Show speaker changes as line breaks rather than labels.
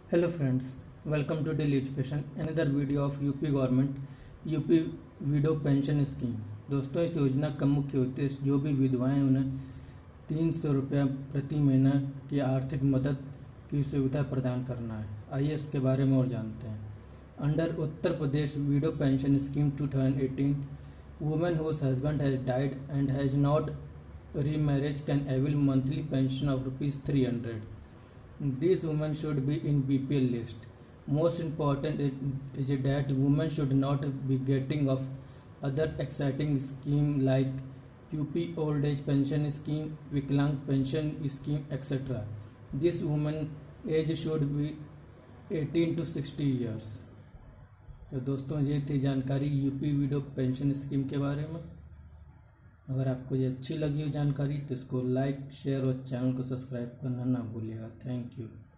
Hello friends, welcome to Daily Education. Another video of UP Government UP widow pension scheme. दोस्तों, इस योजना का मुख्य उद्देश्य जो भी विधवाएं हैं उन्हें 300 रुपया प्रति महीना की आर्थिक मदद की सुविधा प्रदान करना है। आइए इसके बारे में और जानते हैं। Under Uttar Pradesh widow pension scheme 2018, women whose husband has died and has not remarriage can avail monthly pension of ₹300. These women should be in BPL list. Most important is that women should not be getting of other exciting scheme like UP Old Age Pension Scheme, Viklang Pension Scheme, etc. This woman age should be 18 to 60 years. तो दोस्तों, ये थी जानकारी UP window pension scheme के बारे में। अगर आपको ये अच्छी लगी हो जानकारी तो इसको लाइक, शेयर और चैनल को सब्सक्राइब करना ना भूलिएगा। Thank you.